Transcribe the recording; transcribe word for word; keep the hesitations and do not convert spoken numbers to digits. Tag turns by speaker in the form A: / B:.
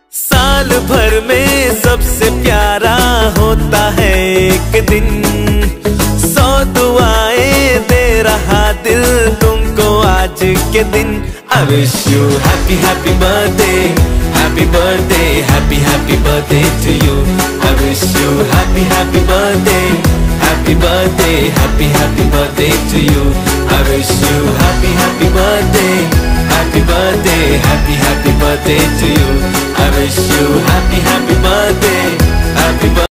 A: साल भर में सबसे प्यारा होता है एक दिन, सौ दुआएं दे रहा दिल तुमको आज के दिन। I wish you happy happy birthday, happy birthday, happy happy birthday to you. I wish you happy happy birthday, happy birthday, happy happy birthday to you. I wish you happy happy birthday, happy birthday, happy happy birthday to you. I wish you happy happy birthday, happy birthday.